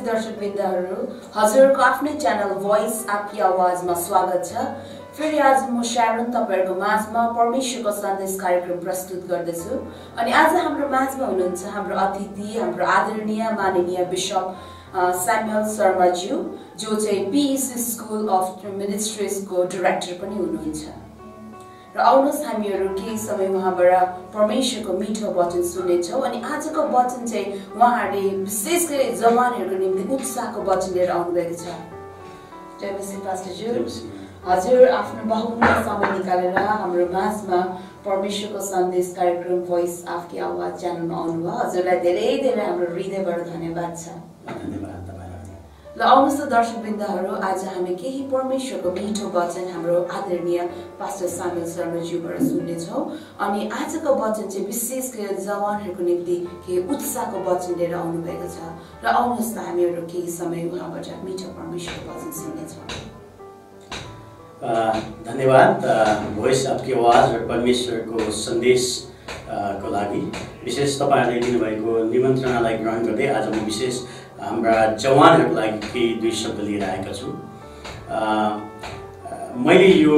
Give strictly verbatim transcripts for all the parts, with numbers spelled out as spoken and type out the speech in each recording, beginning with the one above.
दर्शकवृन्दहरु हजुरको आफ्नै channel voice आपकी आवाजमा स्वागत छ। फेरि आज म शारोन तपाईहरुको माझमा परमेश्वरको सन्देश कार्यक्रम प्रस्तुत गर्दैछु अनि आज हाम्रो माझमा हुनुहुन्छ हाम्रो अतिथि हाम्रो आदरणीय माननीय बिशप सैमुअल शर्माज्यू जो चाहिँ पीईसी स्कुल अफ मिनिस्ट्रीजको डाइरेक्टर पनि हुनुहुन्छ र आउनुहोस् हामीहरु केही समय उहाँबाट परमेश्वरको मिठो वचन सुन्नेछौं अनि आजको वचन चाहिँ उहाँहरूले विशेष गरी जवानहरुको निम्ति उत्साहको वचन लिएर आउनु भएको छ। जय मसीह पास्टरज्यू, हजुर आफ्नो बहुमूल्य समय निकालेर हाम्रो माझमा परमेश्वरको सन्देश कार्यक्रम भोइस आपकी आवाज च्यानलमा आउनुभयो। हजुरलाई धेरै धेरै हाम्रो हृदयबाट धन्यवाद छ। धन्यवाद। ल आउनुहोस् त दर्शकवृन्दहरु, आज हामी केही परमेश्वरको मिठो वचन हाम्रो आदरणीय पास्टर सैमुअल शर्माज्यूबाट सुन्नेछौं अनि आजको वचन चाहिँ विशेष गरी जवानहरुको निम्ति केही उत्साहको वचन लिएर आउनु भएको छ र आउनुहोस् त हामीहरु केही समय उहाँबाट मिठो परमेश्वरको वचन सुन्नेछौं। धन्यवाद। भोइस आपकी आवाज र परमेश्वरको सन्देश को लागि विशेष तपाईहरुले दिनुभएको निमन्त्रणालाई ग्रहण गर्दै आज म विशेष हाम्रा जवानहरुको लागि केही दुई शब्द लिएर आएका छु। मैले यो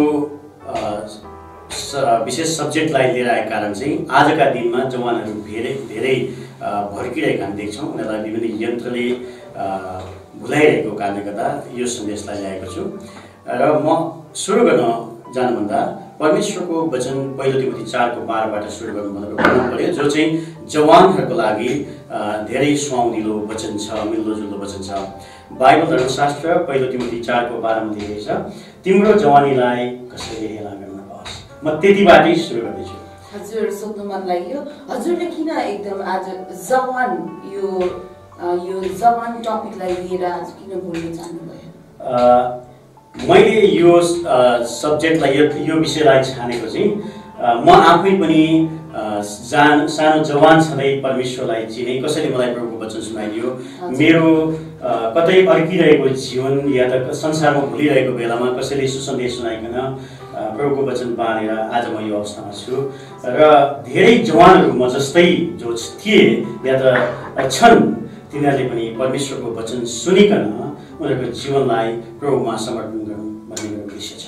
विशेष सब्जेक्टलाई लिएर आएको कारण चाहिँ आजका दिनमा जवानहरु धेरै धेरै भड्किरहेका हामी देख्छौं। उनीहरूलाई विभिन्न यन्त्रले भुलाइरहेको कारणले गर्दा यो सन्देशलाई ल्याएको छु र म सुरु गर्न जानुभन्दा परमेश्वरको वचन पहिलो तिमोथी चार को बाह्र बाट सुरु गर्नु भन्नु पर्यो जो चाहिँ जवानहरुको लागि धेरै सुहाउनिलो वचन छ, मिल्दोजुल्दो वचन छ। बाइबल धर्मशास्त्र पहिलो तिमोथी चार को बाह्र मा लेखेको छ, तिम्रो जवानीलाई कसैले हेला गर्न नपाओस्। म त्यतिबाटै सुरु गर्दैछु। हजुर सोध्नु मन लाग्यो, हजुरले किन एकदम आज जवान यो यो जवान टपिकलाई लिएर आज किन बोल्न चाहनुभयो? मैले यो सब्जेक्टलाई यो विषयलाई छानेको चाहिँ म आफै पनि जान सानो जवान छँदै परमेश्वरलाई चिने, कसैले मलाई प्रभुको वचन सुनाइदियो। मेरो कतै अड्किरहेको जीवन या त संसारमा भुलिरहेको बेलामा कसैले सुसन्देश सुनाइकन प्रभुको वचन बाँडेर आज म यो अवस्थामा छु र धेरै जवानहरू म जस्तै जो थिए या त छन् तिनीहरूले पनि परमेश्वरको वचन सुनिकन उनीहरूको जीवनलाई प्रभुमा समर्पण गर्नु भन्ने मेरो उद्देश्य छ।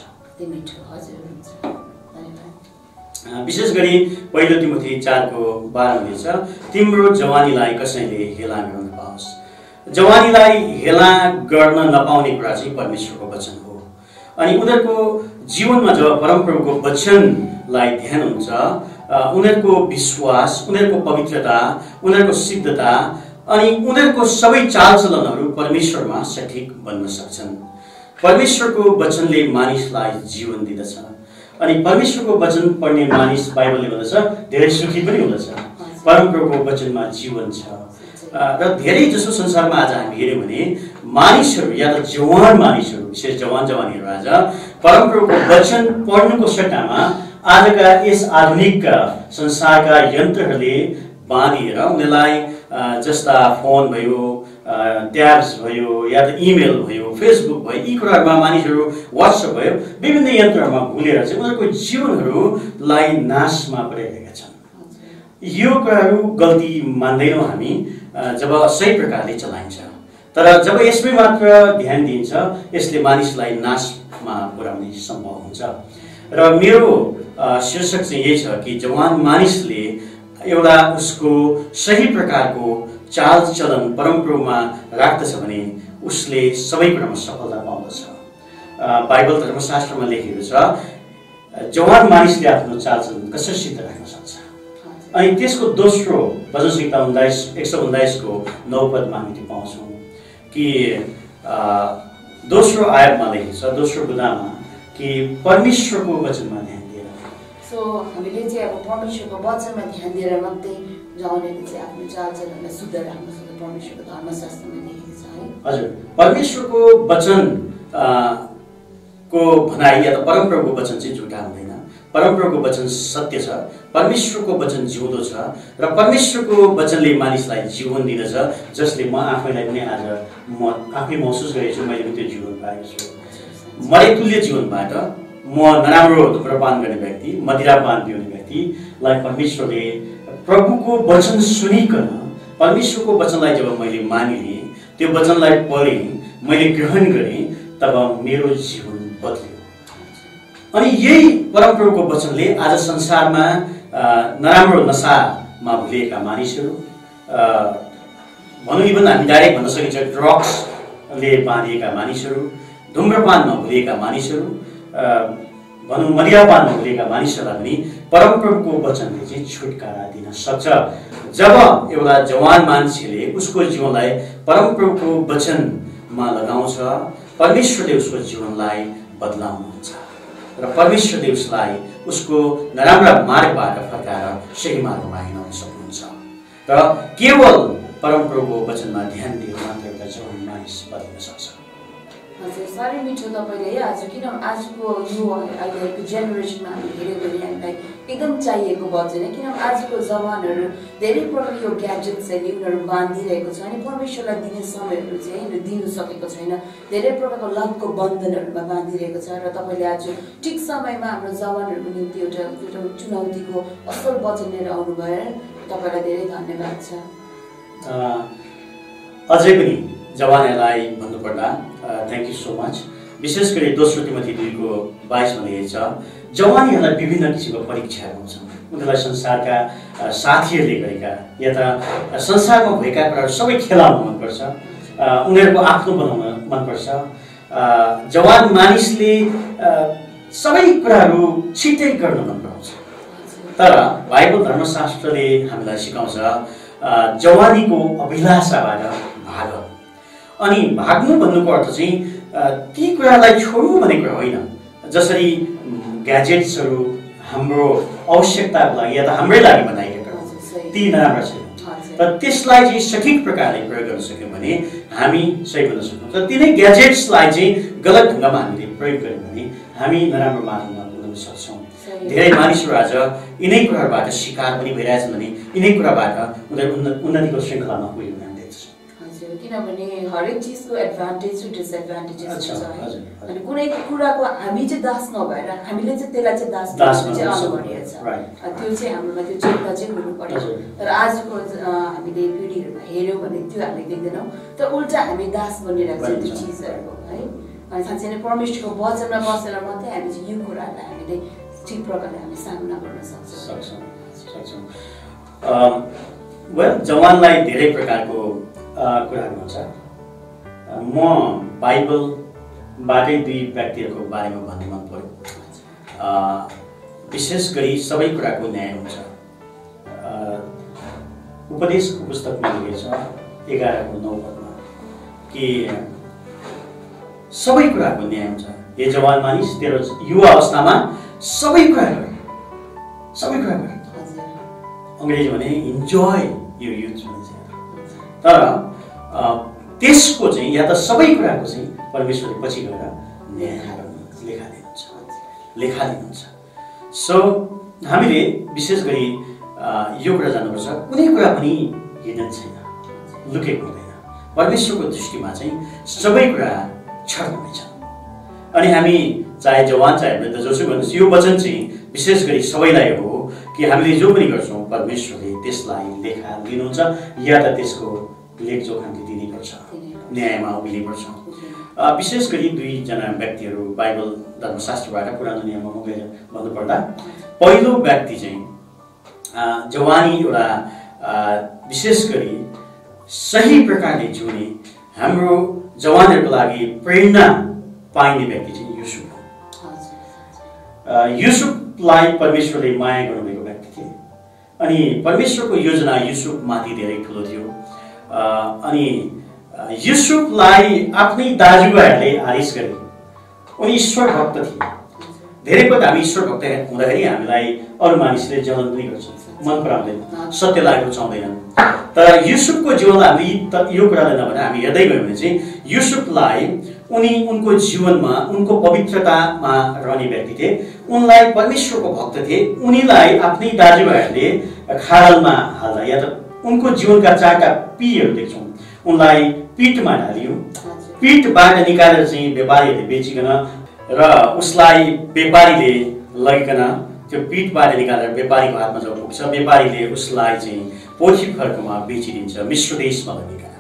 विशेष गरी पहिलो तिमोथी चार को बाह्र मा छ, तिम्रो जवानीलाई कसैले हेला गर्न नपाओस्। जवानीलाई हेला गर्न नपाउने कुरा चाहिँ परमेश्वरको वचन हो अनि उनीहरूको जीवनमा जब परमप्रभुको वचनलाई ध्यान हुन्छ उनीहरूको विश्वास, उनीहरूको पवित्रता, उनीहरूको सिद्धता अनि उनीहरूको सबै चालचलनहरू परमेश्वरमा सठिक बन्न सक्छन्। परमेश्वरको वचनले मानिसलाई जीवन दिँदछ अनि परमेश्वरको वचन पढ्ने मानिस बाइबलले भन्दछ धेरै सुखी पनि हुँदछ। परमप्रभुको वचनमा जीवन छ र धेरै जसो संसारमा आज हामी हेर्यौं भने मानिसहरू या त जवान मानिसहरू, विशेष जवान जवानीहरू आज परमप्रभुको वचन पढ्नुको सट्टामा आजका यस आधुनिक संसारका यन्त्रहरूले बाँधिएर उनीहरूलाई जस्ता फोन भयो, ट्याब्स भयो या त इमेल भयो, फेसबुक भयो, यी कुराहरूमा मानिसहरू व्हाट्सएप भयो, विभिन्न यन्त्रहरूमा भुलेर चाहिँ उनीहरूको जीवनहरूलाई नाशमा पुर्याइरहेका छन्। यो कुराहरू गल्ती मान्दैनौँ हामी जब सही प्रकारले चलाइन्छ, तर जब यसमै मात्र ध्यान दिइन्छ यसले मानिसलाई नाशमा पुर्याउने सम्भव हुन्छ। र मेरो शीर्षक चाहिँ यही छ कि जवान मानिसले एउटा उसको सही प्रकारको चाल चलन परमप्रभुमा राख्दछ भने उसले सबै कुरामा सफलता पाउँदछ। बाइबल धर्मशास्त्रमा लेखेको छ जवान मानिसले आफ्नो चाल चलन कसरी सिद्ध राख्न सक्छ अनि त्यसको दोस्रो भजन संहिता उन्नाइस एक सौ उन्नाइस को नौ पदमा हामी पाउँछौँ कि दोस्रो आयातमा लेखेको छ, दोस्रो बुदामा कि परमेश्वरको वचनमा ध्यान दिएर। सो हामीले चाहिँ अब परमेश्वरको वचनमा ध्यान दिएर मात्रै जवानले चाहिँ आफ्नो चालचलनलाई शुद्ध राख्न सक्छ, परमेश्वरको धर्मशास्त्रमा लेखेको छ है। हजुर, परमेश्वरको वचन को भनाइ या त परमप्रभुको वचन चाहिँ झुटा हुँदैन। परमप्रभुको वचन सत्य छ, परमेश्वरको वचन जिउँदो छ र परमेश्वरको वचनले मानिसलाई जीवन दिँदछ, जसले म आफैलाई पनि आज म आफै महसुस गरेको छु। मैले पनि त्यो जीवन पाएको छु। मरेतुल्य जीवनबाट म नराम्रो धुम्रपान गर्ने व्यक्ति, मदिरापान पिउने व्यक्तिलाई परमेश्वरले प्रभुको वचन सुनिकन परमेश्वरको वचनलाई जब मैले मानिलिएँ त्यो वचनलाई पढेँ, मैले ग्रहण गरेँ, तब मेरो जीवन बदल्यो। अनि यही परमप्रभुको वचनले आज संसारमा नराम्रो नशामा भुलिएका मानिसहरू, भनौँ इभन हामी डाइरेक्ट भन्न सकिन्छ ड्रग्सले बाँधिएका मानिसहरू, धुम्रपानमा भुलिएका मानिसहरू, भनौँ मदिरापानमा भुलिएका मानिसहरूलाई पनि परमप्रभुको वचनले चाहिँ छुटकारा दिन सक्छ। जब एउटा जवान मान्छेले उसको जीवनलाई परमप्रभुको वचनमा लगाउँछ, परमेश्वरले उसको जीवनलाई बदलाउनुहुन्छ र परमेश्वरले उसलाई उसको नराम्रा मार्गबाट फर्काएर सही मार्गमा हिँडाउन सक्नुहुन्छ। र केवल परमप्रभुको वचनमा ध्यान दिएर मात्र एउटा जवान मानिस बदल्न सक्छ। हजुर, साह्रै मिठो तपाईँले आज किन आजको यो अहिलेको जेनेरेसनमा हामी हेऱ्यो भने हामीलाई एकदम चाहिएको वचन है। किनभने आजको जवानहरू धेरै प्रकारको यो ग्याजेट्सहरूले उनीहरू बाँधिरहेको छ अनि परमेश्वरलाई दिने समयहरू चाहिँ यिनीहरू दिनु सकेको छैन। धेरै प्रकारको लतको बन्धनहरूमा बाँधिरहेको छ र तपाईँले आज ठिक समयमा हाम्रो जवानहरूको निम्ति एउटा एउटा चुनौतीको असल वचन लिएर आउनुभयो। तपाईँलाई धेरै धन्यवाद छ। अझै पनि जवानहरूलाई भन्नुपर्दा थ्याङ्क यू सो मच। विशेष गरी दोस्रो तिमोथी दुईको बाइसमा लेखेको छ, जवानीहरूलाई विभिन्न किसिमको परीक्षाहरू हुन्छन्। उनीहरूलाई संसारका साथीहरूले गरेका या त संसारमा भएका कुराहरू सबै खेलाउन मनपर्छ, उनीहरूको आफ्नो बनाउन मनपर्छ। जवान मानिसले सबै कुराहरू छिट्टै गर्न मन पराउँछ। तर बाइबल धर्मशास्त्रले हामीलाई सिकाउँछ जवानीको अभिलाषाबाट भाग। अनि भाग्नु भन्नुको अर्थ चाहिँ ती कुरालाई छोड्नु भन्ने कुरा होइन। जसरी ग्याजेट्सहरू हाम्रो आवश्यकताको लागि या त हाम्रै लागि बनाइएका ती नराम्रा छैन, तर त्यसलाई चाहिँ सठिक प्रकारले प्रयोग गर्न सक्यौँ भने हामी सही बन्न सक्छौँ। तर तिनै ग्याजेट्सलाई चाहिँ गलत ढङ्गमा हामीले प्रयोग गऱ्यौँ भने हामी नराम्रो मार्गमा पुग्न सक्छौँ। धेरै मानिसहरू आज यिनै कुराहरूबाट शिकार पनि भइरहेछन् भने यिनै कुराबाट उनीहरू उन्नतिको श्रृङ्खलामा पुग्यो भने हामी देख्छौँ। हजुर, किनभने हरेक चिजको एडभान्टेज र डिसएडभान्टेजेस हुन्छ है। अनि कुनै कुराको हामी चाहिँ दास नभएर हामीले चाहिँ त्यसलाई चाहिँ दास बनाउनु चाहिँ अनिवार्य छ। त्यो चाहिँ हाम्रोमा त्यो चेतना चाहिँ हुनु पर्यो। तर आजको हामीले पिँढीहरूमा हेऱ्यौँ भने त्यो हामीले देख्दैनौँ, तर उल्टा हामी दास बनिरहेको छ त्यो चिजहरूको है। अनि साँच्चै नै परमेश्वरको वचनमा बसेर मात्रै हामी चाहिँ यो कुराहरूलाई हामीले ठिक प्रकारले हामी सामना गर्न सक्छौँ सक्छौँ सक्छौँ वेल, जवानलाई धेरै प्रकारको कुराहरू हुन्छ। म बाइबलबाटै दुई व्यक्तिहरूको बारेमा भन्ने मन पर्यो। विशेष गरी सबै कुराको न्याय हुन्छ। उपदेशको पुस्तकमा लेखेको छ एघारको नौ पदमा कि सबै कुराको न्याय हुन्छ। हे जवान मानिस, तेरो युवा अवस्थामा सबै कुरा गरे, सबै कुरा गरे। अङ्ग्रेजी भने इन्जोय यो युथ भन्छ। तर त्यसको चाहिँ या त सबै कुराको चाहिँ परमेश्वरले पछि गएर न्याय लेखा दिनुहुन्छ लेखा दिनुहुन्छ सो हामीले विशेष गरी यो कुरा जान्नुपर्छ, कुनै कुरा पनि हिडन छैन, लुकेको हुँदैन। परमेश्वरको दृष्टिमा चाहिँ सबै कुरा छर्कै छ। अनि हामी चाहे जवान चाहे वृद्ध जोसुकै भन्नुहोस्, यो वचन चाहिँ विशेष गरी सबैलाई हो कि हामीले जो पनि गर्छौँ परमेश्वरले त्यसलाई लेखा दिनुहुन्छ या त त्यसको लेखजोखा दिनुपर्छ, न्यायमा उभिनुपर्छ। विशेष गरी दुईजना व्यक्तिहरू बाइबल धर्मशास्त्रबाट पुरानो नियममा गएर भन्नुपर्दा, पहिलो व्यक्ति चाहिँ जवानी एउटा विशेष गरी सही प्रकारले जिउने हाम्रो जवानहरूको लागि प्रेरणा पाइने व्यक्ति चाहिँ युसुफ हो। युसुफलाई परमेश्वरले माया गर्नुभएको व्यक्ति थिए अनि परमेश्वरको योजना युसुफमाथि धेरै ठुलो थियो। अनि युसुफलाई आफ्नै दाजुभाइहरूले आरिस गरे। उनी ईश्वर भक्त थिए। धेरै पल्ट हामी ईश्वर भक्त हुँदाखेरि हामीलाई अरू मानिसले जलन पनि गर्छ, मन पराउँदैन, सत्यलाई रुचाउँदैनन्। तर युसुफको जीवनमा हामी यो कुरालाई नभएर हामी हेर्दै गयौँ भने चाहिँ युसुफलाई उनी उनको जीवनमा उनको पवित्रतामा रहने व्यक्ति थिए, उनलाई परमेश्वरको भक्त थिए। उनीलाई आफ्नै दाजुभाइहरूले खाडलमा हाल्दा या त उनको जीवनका चारवटा पीहरू देख्छौँ। उनलाई पिठमा ढालियो, पिठबाट निकालेर चाहिँ व्यापारीहरूले बेचिकन र उसलाई व्यापारीले लगिकन त्यो पिठबाट निकालेर व्यापारीको हातमा जब पुग्छ, व्यापारीले उसलाई चाहिँ पोथिफरकोमा बेचिदिन्छ, मिश्र देशमा लगिकन।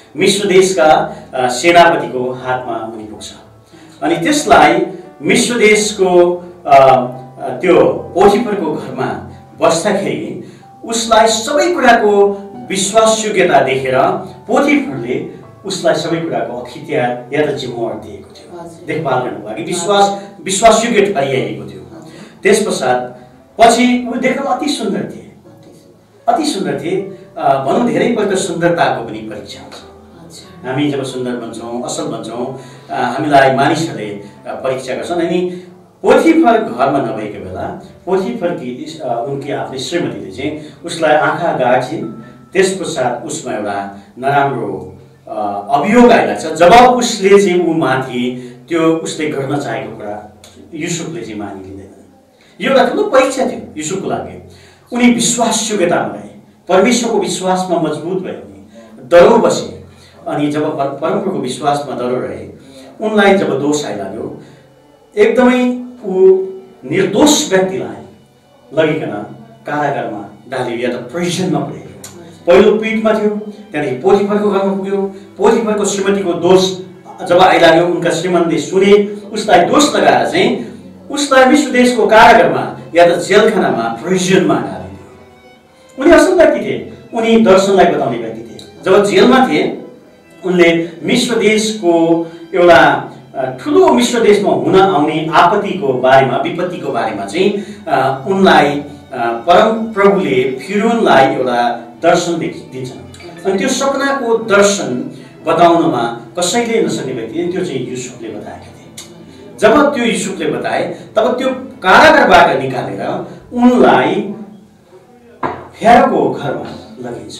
मिश्र देशका सेनापतिको हातमा उनी पुग्छ अनि त्यसलाई मिश्र देशको त्यो पोटिफरको घरमा बस्दाखेरि उसलाई सबै कुराको विश्वासयोग्यता देखेर पोटिफरले उसलाई सबै कुराको अख्तियार या त जिम्मेवार दिएको थियो, देखभाल गर्नको लागि विश्वास विश्वासयोग्य ठहराइएको थियो। त्यसपश्चात पछि ऊ देख्न अति सुन्दर थिए, अति सुन्दर थिए, भनौँ धेरैपल्ट सुन्दरताको पनि परीक्षा हुन्छ। हामी जब सुन्दर बन्छौँ, असल बन्छौँ, हामीलाई मानिसहरूले परीक्षा गर्छन्। अनि पोटिफर घरमा नभएको बेला पोटिफरकी उनकी आफ्नै श्रीमतीले चाहिँ उसलाई आँखा गाड्छिन्। त्यसपश्चात उसमा एउटा नराम्रो अभियोग आइरहेछ। जब उसले चाहिँ ऊ माथि त्यो उसले गर्न चाहेको कुरा युसुफले चाहिँ मानिलिँदैन। यो एउटा ठुलो परीक्षा थियो युसुफको लागि। उनी विश्वासयोग्यतामा रहे, परमेश्वरको विश्वासमा मजबुत भए, दरो बसे। अनि जब परमप्रभुको विश्वासमा दरो रहे, उनलाई जब दोष आइलाग्यो, एकदमै ऊ निर्दोष व्यक्तिलाई लगिकन कारागारमा डालियो या त प्रिजनमा पुर्यायो। पहिलो पीठमा थियो, त्यहाँदेखि पोटिफरको घरमा पुग्यो। पोटिफरको श्रीमतीको दोष जब आइलाग्यो, उनका श्रीमतीले सुने, उसलाई दोष लगाएर चाहिँ उसलाई मिश्र देशको कारागारमा या त जेलखानामा प्रिजनमा डालियो। उनी असल व्यक्ति थिए, उनी दर्शनलाई बताउने व्यक्ति थिए। जब जेलमा थिए, उनले मिश्र देशको एउटा ठुलो मिश्र देशमा हुन आउने आपत्तिको बारेमा, विपत्तिको बारेमा चाहिँ उनलाई परम प्रभुले फिरौनलाई एउटा दर्शन दिन्छन्। अनि त्यो सपनाको दर्शन बताउनमा कसैले नसक्ने व्यक्ति त्यो चाहिँ युसुफले बताएका थिए। जब त्यो युसुफले बताए, तब त्यो कारागारबाट निकालेर उनलाई फेरोको घरमा लगिन्छ।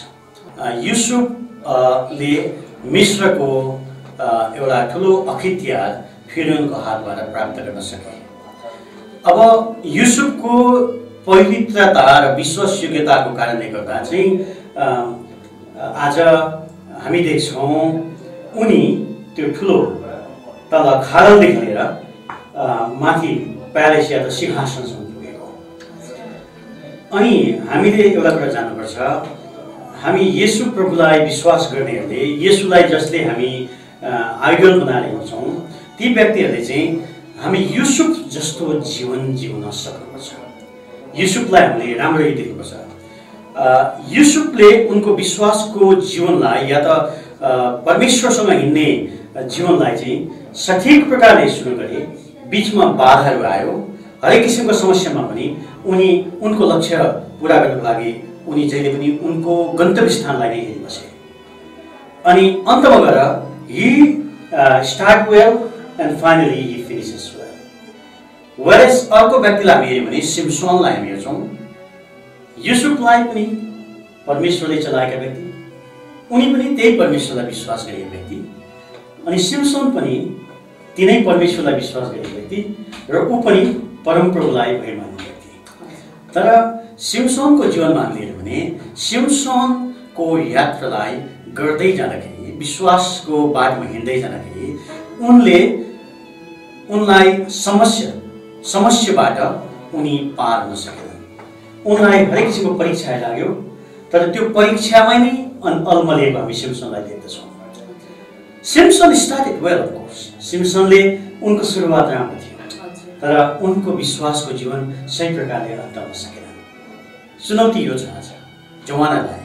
युसुफले मिश्रको एउटा ठुलो अख्तियार फिरौनको हातबाट प्राप्त गर्न सके। अब युसुफको पवित्रता र विश्वासयोग्यताको कारणले गर्दा चाहिँ आज हामी देख्छौँ उनी त्यो ठुलो तल खाडलदेखि लिएर माथि प्यालेस या त सिंहासनसम्म पुगेको। अनि हामीले एउटा कुरा जान्नुपर्छ, हामी येशू प्रभुलाई विश्वास गर्नेहरूले, येशूलाई जसले हामी आइडल बनाएर हिँड्छौँ, ती व्यक्तिहरूले चाहिँ हामी युसुफ जस्तो जीवन जिउन सक्नुपर्छ। युसुफलाई हामीले राम्ररी देख्नुपर्छ। युसुफले उनको विश्वासको जीवनलाई या त परमेश्वरसँग हिँड्ने जीवनलाई चाहिँ सठिक प्रकारले सुरु गरे। बिचमा बाधाहरू आयो, हरेक किसिमको समस्यामा पनि उनी उनको लक्ष्य पुरा गर्नको लागि उनी जहिले पनि उनको गन्तव्य स्थानलाई नै हेरिबसे। अनि अन्तमा गएर he uh, start well and finally he finishes well. Whereas अर्को व्यक्तिलाई हामी हेर्यौँ भने सिम्सोनलाई हामी हेर्छौँ। युसुफलाई पनि परमेश्वरले चलाएका व्यक्ति, उनी पनि त्यही परमेश्वरलाई विश्वास गरेका व्यक्ति। अनि सिम्सोन पनि तिनै परमेश्वरलाई विश्वास गरेका व्यक्ति र ऊ पनि परमप्रभुलाई भय मान्ने व्यक्ति। तर सिम्सोनको जीवनमा हामीले हेर्यौँ भने सिम्सोनको यात्रालाई गर्दै जाँदाखेरि, विश्वासको बाटोमा हिँड्दै जाँदाखेरि उनले उनलाई समस्या समस्याबाट उनी पार हुन सकेनन्। उनलाई हरेक किसिमको परीक्षा लाग्यो, तर त्यो परीक्षामै नै अलमलिएको हामी सिम्सनलाई देख्दछौँ। Simson started well of course. सिम्सनले उनको सुरुवात राम्रो थियो, तर उनको विश्वासको जीवन सही प्रकारले अन्त हुन सकेन। चुनौती यो छ आज जवानालाई।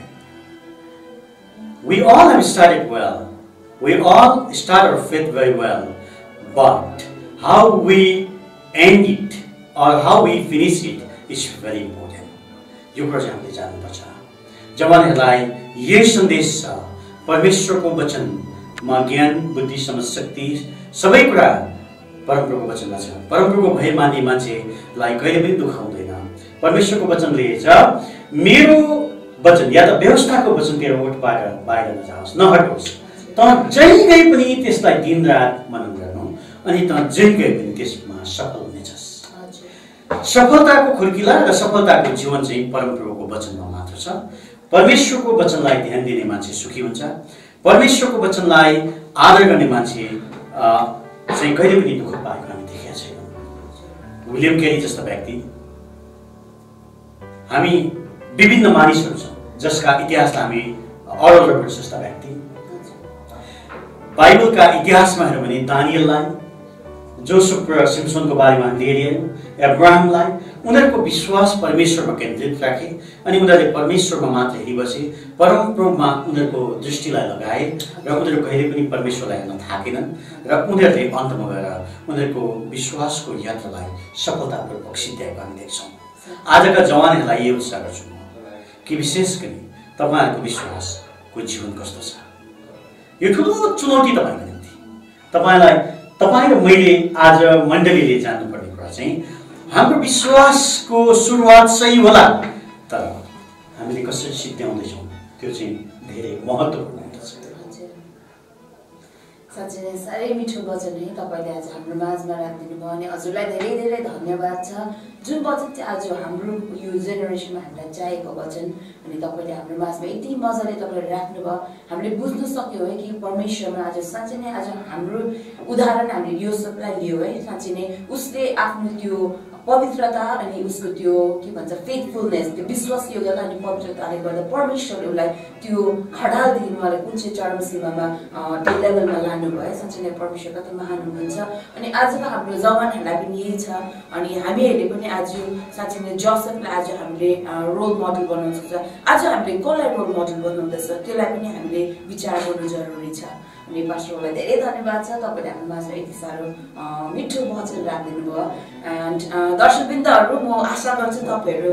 We all have started well. We all start our faith very well. But how we end it or how we finish it is very important. यो कुरा चाहिँ हामीले जान्नुपर्छ। जवानहरूलाई यही सन्देश छ, परमेश्वरको वचनमा ज्ञान, बुद्धि, समझ, शक्ति सबै कुरा परमप्रभुको वचनमा छ। परमप्रभुको भय मान्ने मान्छेलाई कहिले पनि दुःख हुँदैन। परमेश्वरको वचनले छ, मेरो वचन या त व्यवस्थाको वचन तेरो ओठबाट बाहिर नजाओस्, नहटोस्। त जहीँ गए पनि त्यसलाई दिन रात मनन गर्नु, अनि त जहीँ गए पनि त्यसमा सफल हुनेछस्। सफलताको खुर्किला र सफलताको जीवन चाहिँ परमप्रभुको वचनमा मात्र छ। परमेश्वरको वचनलाई ध्यान दिने मान्छे सुखी हुन्छ। परमेश्वरको वचनलाई आदर गर्ने मान्छे चाहिँ कहिले पनि दुःख पाएको हामी देखेका छैनौँ। विलियम केरी जस्ता व्यक्ति, हामी विभिन्न मानिसहरू छौँ जसका इतिहासलाई हामी अरल जस्ता व्यक्ति, बाइबलका इतिहासमा हेर्यो भने दानियललाई, जोसेफ र सिम्सनको बारेमा हामीले हेऱ्यौँ, अब्राहमलाई उनीहरूको विश्वास परमेश्वरमा केन्द्रित राखे अनि उनीहरूले परमेश्वरमा मात्र हेरिबसे, परमप्रभुमा उनीहरूको दृष्टिलाई लगाए र उनीहरू कहिले पनि परमेश्वरलाई हेर्न थाकेनन् र उनीहरूले अन्तमा गएर उनीहरूको विश्वासको यात्रालाई सफलतापूर्वक सिद्ध्याएको हामी देख्छौँ। आजका जवानहरूलाई यो उत्साह गर्छु कि विशेष गरी तपाईँहरूको विश्वासको जीवन कस्तो छ। यो ठुलो चुनौती तपाईँको निम्ति, तपाईँलाई तपाईँ र मैले आज मण्डलीले जान्नुपर्ने कुरा चाहिँ हाम्रो विश्वासको सुरुवात सही होला, तर हामीले कसरी सिद्ध्याउँदैछौँ त्यो चाहिँ धेरै महत्त्वपूर्ण हुन्छ। साँच्चै नै साह्रै मिठो वचन है तपाईँले आज हाम्रो माझमा राखिदिनु भयो अनि हजुरलाई धेरै धेरै धन्यवाद छ। जुन वचन चाहिँ आज हाम्रो यो जेनेरेसनमा हामीलाई चाहिएको वचन अनि तपाईँले हाम्रो माझमा यति मजाले तपाईँले राख्नुभयो, हामीले बुझ्न सक्यौँ है कि परमेश्वरमा आज साँच्चै नै आज हाम्रो उदाहरण हामीले यो सबलाई लियो है। साँच्चै नै उसले आफ्नो त्यो पवित्रता अनि उसको त्यो के भन्छ फेथफुलनेस, त्यो विश्वासयोग्यता अनि पवित्रताले गर्दा परमेश्वरले उसलाई त्यो खडालदेखि उहाँले कुन चाहिँ चरम सीमामा त्यो लेभलमा लानुभयो। साँच्चै नै परमेश्वर कति महान हुनुहुन्छ। अनि आजको हाम्रो जवानहरूलाई पनि यही छ अनि हामीहरूले पनि आज साँच्चै नै जोसेफलाई आज हामीले रोल मोडल बनाउन सक्छ। आज हामीले कसलाई रोल मोडल बनाउँदैछ त्यसलाई पनि हामीले विचार गर्नु जरुरी छ। अनि पास्टरलाई धेरै धन्यवाद छ, तपाईँले हाम्रो माझमा यति साह्रो मिठो वचन राखिदिनु भयो। एन्ड दर्शकवृन्दहरू, म आशा गर्छु तपाईँहरू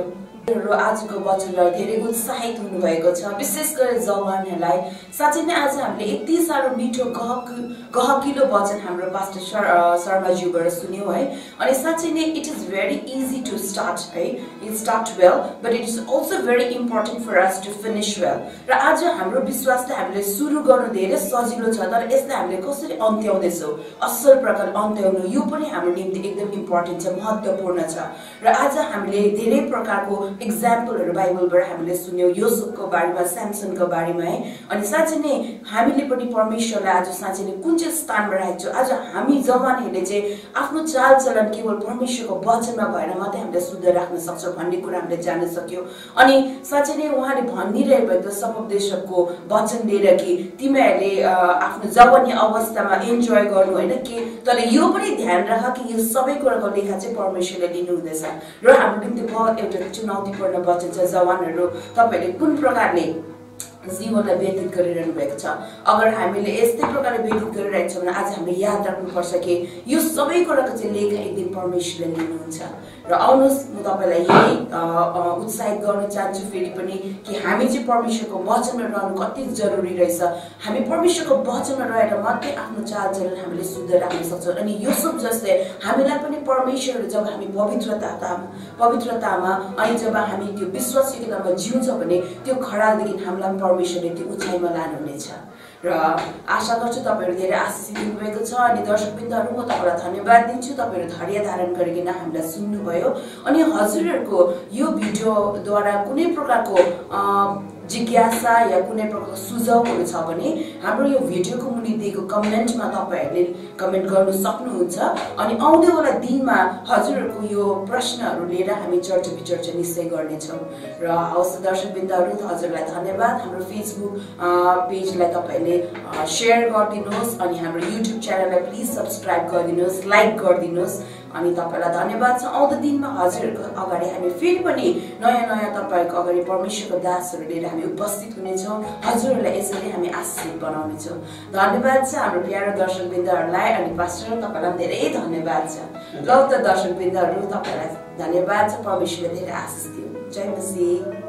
आजको वचनलाई धेरै उत्साहित हुनुभएको छ, विशेष गरी जवानहरूलाई। साँच्चै नै आज हामीले यति साह्रो मिठो गहक गहकिलो वचन हाम्रो पास्टर शर्माज्यूबाट सुन्यौँ है। अनि साँच्चै नै it is very easy to start है, it start well but it is also very important for us to finish well. र आज हाम्रो विश्वासलाई हामीले सुरु गर्नु धेरै सजिलो छ, तर यसलाई हामीले कसरी अन्त्याउँदैछौँ, असल प्रकारले अन्त्याउनु यो पनि हाम्रो निम्ति एकदम इम्पोर्टेन्ट छ, महत्त्वपूर्ण छ। र आज हामीले धेरै प्रकारको एक्जाम्पलहरू बाइबलबाट हामीले सुन्यौँ, योसेफको बारेमा, स्यामसनको बारेमा है। अनि साँच्चै नै हामीले पनि परमेश्वरलाई आज साँच्चै नै कुन चाहिँ स्थानमा राखेको छौँ। आज हामी जवानहरूले चाहिँ आफ्नो चालचलन केवल परमेश्वरको वचनमा भएर मात्रै हामीले शुद्ध राख्न सक्छौँ भन्ने कुरा हामीले जान्न सक्यौँ। अनि साँच्चै नै उहाँले भनिरहेको भएको सपदेशकको वचन लिएर कि तिमीहरूले आफ्नो जवानी अवस्थामा इन्जोय गर्नु होइन कि, तर यो पनि ध्यान राख कि यो सबै कुराको लेखा चाहिँ परमेश्वरले लिनुहुँदैछ। र हाम्रो निम्ति बहुत एउटा चुनौतीपूर्ण वचन छ। जवानहरू, तपाईँहरूले कुन प्रकारले जीवनलाई व्यतीत गरिरहनु भएको छ। अगर हामीले यस्तै प्रकारले व्यतीत गरिरहेको छौँ भने आज हामीले याद राख्नुपर्छ कि यो सबै कुराको चाहिँ लेखा एक दिन परमेश्वरले लिनुहुन्छ। र आउनुहोस्, म तपाईँलाई यही उत्साहित गर्न चाहन्छु फेरि पनि कि हामी चाहिँ परमेश्वरको वचनमा रहनु कति जरुरी रहेछ। हामी परमेश्वरको वचनमा रहेर मात्रै आफ्नो चालचलन हामीले शुद्ध राख्न सक्छौँ। अनि यो सब जस्तै हामीलाई पनि परमेश्वरले जब हामी पवित्रतामा पवित्रतामा अनि जब हामी त्यो विश्वासयोग्यतामा जिउँछौँ भने त्यो खडालदेखि हामीलाई परमेश्वरले त्यो उचाइमा लानुहुनेछ। र आशा गर्छु तपाईँहरू धेरै आशिषित हुनुभएको छ। अनि दर्शकवृन्दहरू, म तपाईँलाई धन्यवाद दिन्छु, तपाईँहरू धैर्य धारण गरिकन हामीलाई सुन्नुभयो। अनि हजुरहरूको यो भिडियोद्वारा कुनै प्रकारको जिज्ञासा या कुनै प्रकारको सुझावहरू छ भने हाम्रो यो भिडियोको मुनि दिएको कमेन्टमा तपाईँहरूले कमेन्ट गर्नु सक्नुहुन्छ। अनि आउँदैवाला दिनमा हजुरहरूको यो प्रश्नहरू लिएर हामी चर्चा विचर्चा निश्चय गर्नेछौँ। र हवस् दर्शकवृन्दहरू, हजुरलाई धन्यवाद। हाम्रो फेसबुक पेजलाई तपाईँहरूले सेयर गरिदिनुहोस् अनि हाम्रो युट्युब च्यानललाई प्लिज सब्सक्राइब गरिदिनुहोस्, लाइक गरिदिनुहोस्। अनि तपाईँलाई धन्यवाद छ। आउँदो दिनमा हजुरहरूको अगाडि हामी फेरि पनि नयाँ नयाँ तपाईँहरूको अगाडि परमेश्वरको दासहरू लिएर हामी उपस्थित हुनेछौँ। हजुरहरूलाई यसरी हामी आशिषित बनाउनेछौँ। धन्यवाद छ हाम्रो प्यारो दर्शकवृन्दहरूलाई। अनि पास्टर तपाईँलाई धेरै धन्यवाद छ। ल त दर्शकवृन्दहरू, तपाईँलाई धन्यवाद छ। परमेश्वरले धेरै आशिष दियो। जय मसीह।